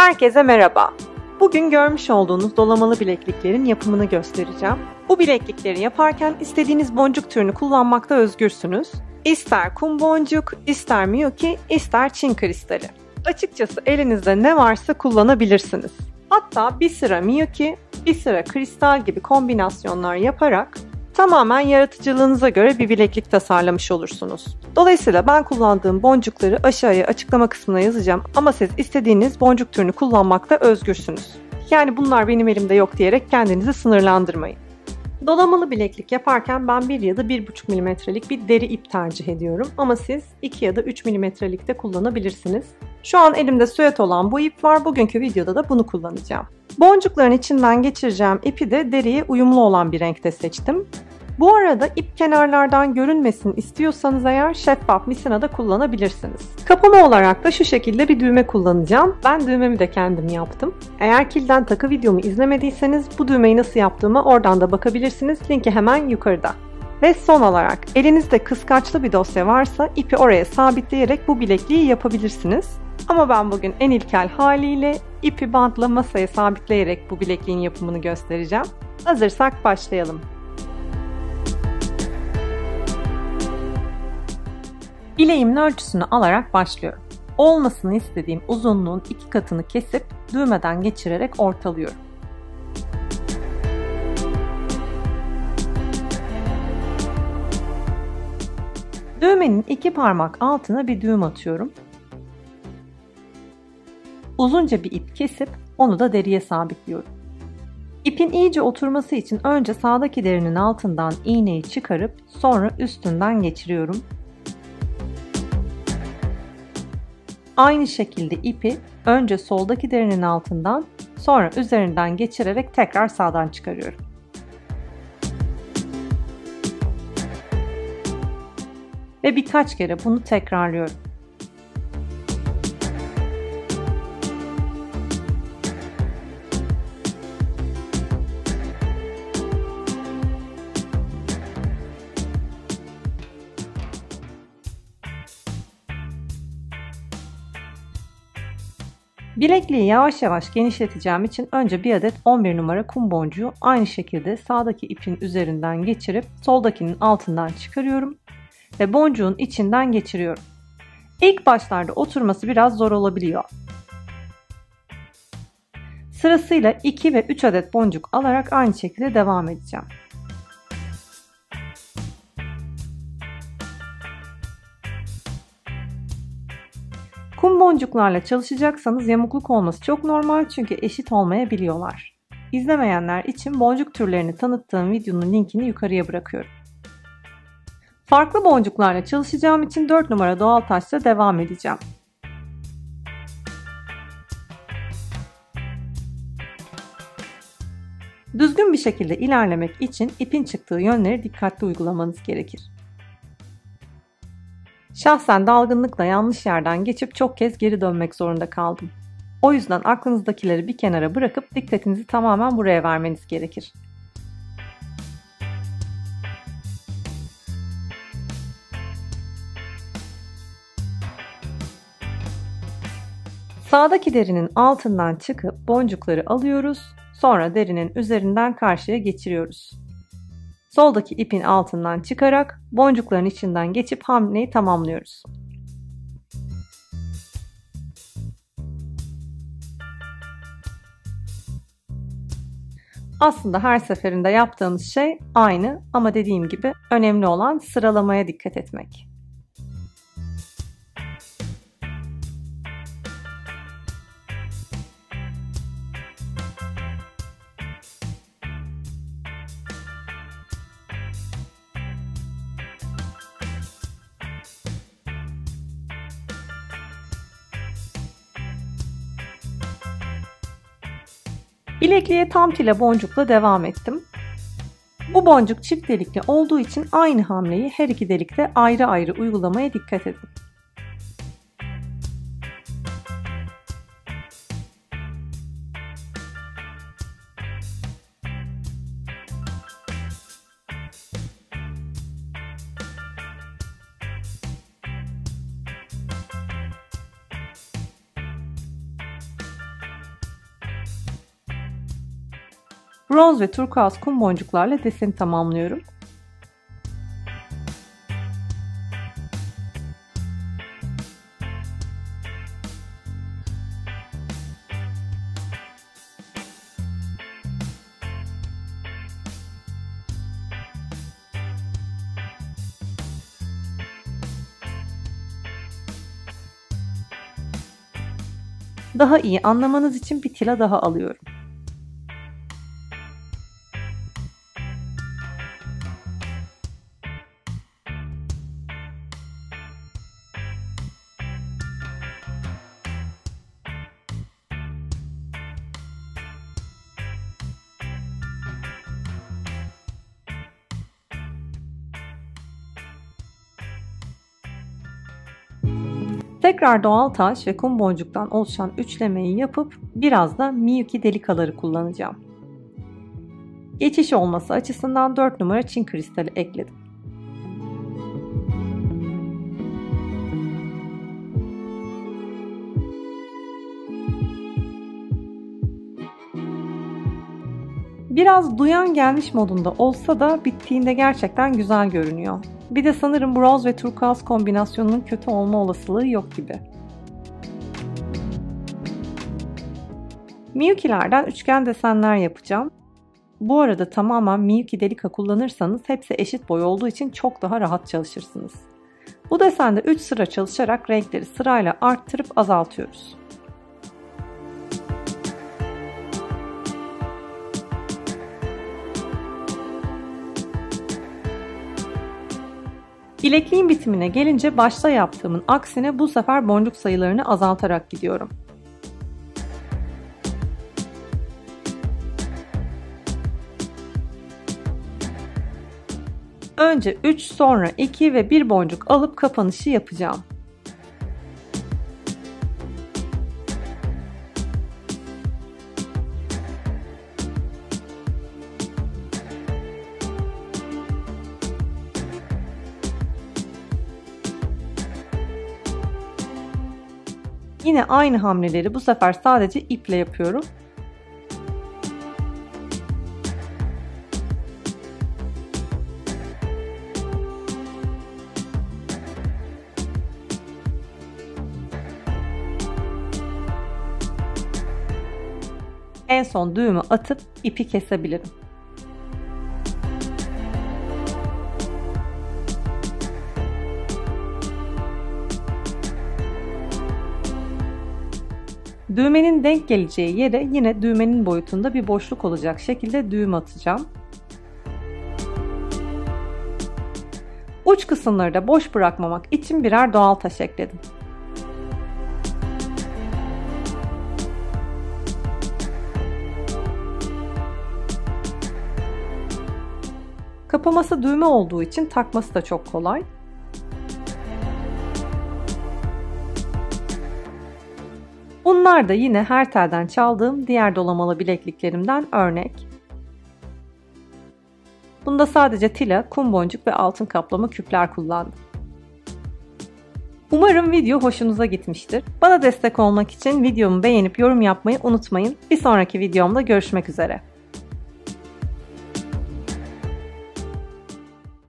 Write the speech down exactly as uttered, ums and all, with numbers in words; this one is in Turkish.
Herkese merhaba. Bugün görmüş olduğunuz dolamalı bilekliklerin yapımını göstereceğim. Bu bileklikleri yaparken istediğiniz boncuk türünü kullanmakta özgürsünüz. İster kum boncuk, ister miyuki, ister Çin kristali. Açıkçası elinizde ne varsa kullanabilirsiniz. Hatta bir sıra miyuki, bir sıra kristal gibi kombinasyonlar yaparak tamamen yaratıcılığınıza göre bir bileklik tasarlamış olursunuz. Dolayısıyla ben kullandığım boncukları aşağıya açıklama kısmına yazacağım ama siz istediğiniz boncuk türünü kullanmakta özgürsünüz. Yani bunlar benim elimde yok diyerek kendinizi sınırlandırmayın. Dolamalı bileklik yaparken ben bir ya da bir buçuk milimetrelik bir deri ip tercih ediyorum ama siz iki ya da üç milimetrelik de kullanabilirsiniz. Şu an elimde süet olan bu ip var. Bugünkü videoda da bunu kullanacağım. Boncukların içinden geçireceğim ipi de deriye uyumlu olan bir renkte seçtim. Bu arada ip kenarlardan görünmesin istiyorsanız eğer şeffaf misina da kullanabilirsiniz. Kapama olarak da şu şekilde bir düğme kullanacağım. Ben düğmemi de kendim yaptım. Eğer kilden takı videomu izlemediyseniz bu düğmeyi nasıl yaptığıma oradan da bakabilirsiniz. Linki hemen yukarıda. Ve son olarak elinizde kıskaçlı bir dosya varsa ipi oraya sabitleyerek bu bilekliği yapabilirsiniz. Ama ben bugün en ilkel haliyle ipi bantla masaya sabitleyerek bu bilekliğin yapımını göstereceğim. Hazırsak başlayalım. Bileğimin ölçüsünü alarak başlıyorum. Olmasını istediğim uzunluğun iki katını kesip düğmeden geçirerek ortalıyorum. Düğmenin iki parmak altına bir düğüm atıyorum. Uzunca bir ip kesip onu da deriye sabitliyorum. İpin iyice oturması için önce sağdaki derinin altından iğneyi çıkarıp sonra üstünden geçiriyorum. Aynı şekilde ipi önce soldaki derinin altından sonra üzerinden geçirerek tekrar sağdan çıkarıyorum. Ve birkaç kere bunu tekrarlıyorum. Bilekliği yavaş yavaş genişleteceğim için önce bir adet on bir numara kum boncuğu aynı şekilde sağdaki ipin üzerinden geçirip soldakinin altından çıkarıyorum ve boncuğun içinden geçiriyorum. İlk başlarda oturması biraz zor olabiliyor. Sırasıyla iki ve üç adet boncuk alarak aynı şekilde devam edeceğim. Kum boncuklarla çalışacaksanız yamukluk olması çok normal çünkü eşit olmayabiliyorlar. İzlemeyenler için boncuk türlerini tanıttığım videonun linkini yukarıya bırakıyorum. Farklı boncuklarla çalışacağım için dört numara doğal taşla devam edeceğim. Düzgün bir şekilde ilerlemek için ipin çıktığı yönleri dikkatli uygulamanız gerekir. Şahsen dalgınlıkla yanlış yerden geçip çok kez geri dönmek zorunda kaldım. O yüzden aklınızdakileri bir kenara bırakıp dikkatinizi tamamen buraya vermeniz gerekir. Sağdaki derinin altından çıkıp boncukları alıyoruz, sonra derinin üzerinden karşıya geçiriyoruz. Soldaki ipin altından çıkarak boncukların içinden geçip hamleyi tamamlıyoruz. Aslında her seferinde yaptığımız şey aynı ama dediğim gibi önemli olan sıralamaya dikkat etmek. Bilekliğe tam tile boncukla devam ettim. Bu boncuk çift delikli olduğu için aynı hamleyi her iki delikte ayrı ayrı uygulamaya dikkat edin. Bronz ve turkuaz kum boncuklarla deseni tamamlıyorum. Daha iyi anlamanız için bir tila daha alıyorum. Tekrar doğal taş ve kum boncuktan oluşan üçlemeyi yapıp biraz da Miyuki delikaları kullanacağım. Geçiş olması açısından dört numara çin kristali ekledim. Biraz duyan gelmiş modunda olsa da bittiğinde gerçekten güzel görünüyor. Bir de sanırım bronz ve turkuaz kombinasyonunun kötü olma olasılığı yok gibi. Miyuki'lerden üçgen desenler yapacağım. Bu arada tamamen Miyuki delika kullanırsanız hepsi eşit boy olduğu için çok daha rahat çalışırsınız. Bu desende üç sıra çalışarak renkleri sırayla arttırıp azaltıyoruz. Bilekliğin bitimine gelince başta yaptığımın aksine bu sefer boncuk sayılarını azaltarak gidiyorum. Önce üç, sonra iki ve bir boncuk alıp kapanışı yapacağım. Yine aynı hamleleri bu sefer sadece iple yapıyorum. En son düğümü atıp ipi kesebilirim. Düğmenin denk geleceği yere yine düğmenin boyutunda bir boşluk olacak şekilde düğüm atacağım. Uç kısımları da boş bırakmamak için birer doğal taş ekledim. Kapaması düğme olduğu için takması da çok kolay. Bunlar da yine her telden çaldığım diğer dolamalı bilekliklerimden örnek. Bunda sadece tila, kum boncuk ve altın kaplama küpler kullandım. Umarım video hoşunuza gitmiştir. Bana destek olmak için videomu beğenip yorum yapmayı unutmayın. Bir sonraki videomda görüşmek üzere.